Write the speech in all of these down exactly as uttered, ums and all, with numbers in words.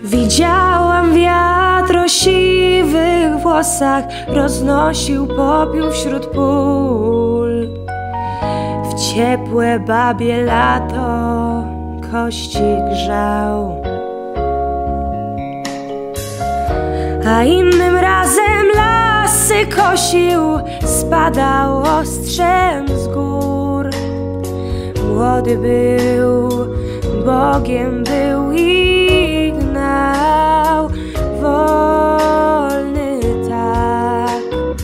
Widziałam wiatr o siwych włosach, roznosił popiół wśród pól. W ciepłe babie lato kości grzał, a innym razem lasy kosił, spadał ostrzem z gór. Młody był, Bogiem był i gnał wolny tak.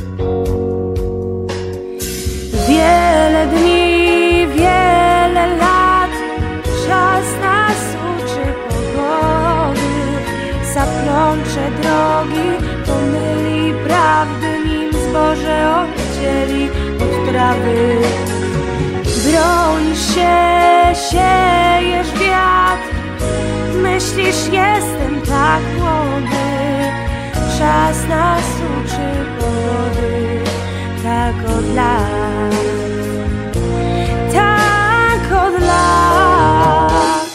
Wiele dni, wiele lat, czas nas uczy pogody. Zaplącze drogi, pomyli prawdy, nim zboże oddzieli od trawy. Bronisz się, siejesz wiatr, myślisz, jestem tak młody. Czas nas uczy pogody, tak od lat, tak od lat.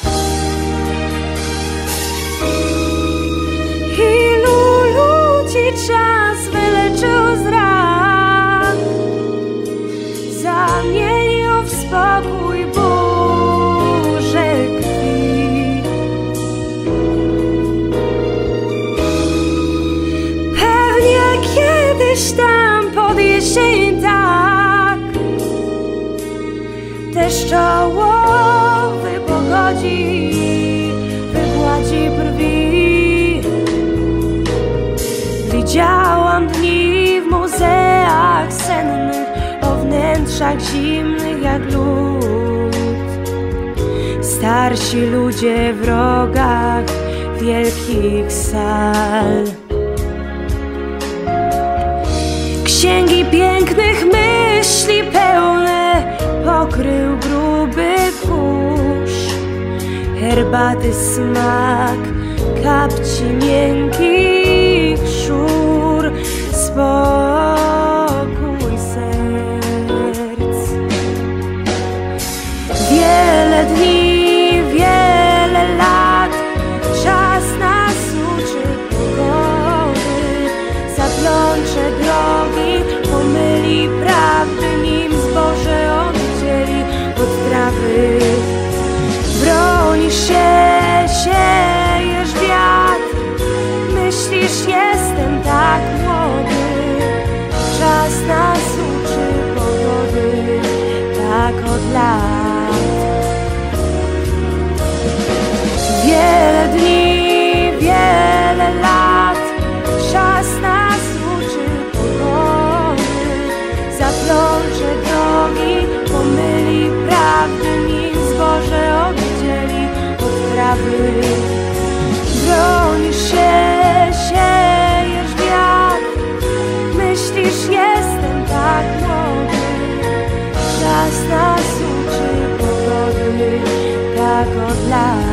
Ilu ludzi czas wyleczył z ran, zamienił w spokój burzę krwi. Pewnie kiedyś tam pod jesień tak deszczołowy pogodzi, wygładzi brwi. Widziałam dni w muzeach sennych, o wnętrzach zimnych jak lód. Starsi ludzie w rogach wielkich sal. Księgi pięknych myśli pełne pokrył gruby kurz. Herbaty smak, kapci miękkich szur, spokój serc. Wiele dni, wiele lat, czas nas uczy pogody. Zaplącze drogi, pomyli prawdy, nim zboże oddzieli od trawy. Bronisz się, siejesz wiatr, myślisz, jestem tak młody. Czas nas uczy pogody, tak od lat. Wiele dni, wiele lat, czas nas uczy pogody. Zaplącze drogi, pomyli prawdy, nim zboże oddzieli od trawy. Bronisz się, siejesz wiatr, myślisz, jestem tak młody. Czas nas uczy pogody, tak od lat.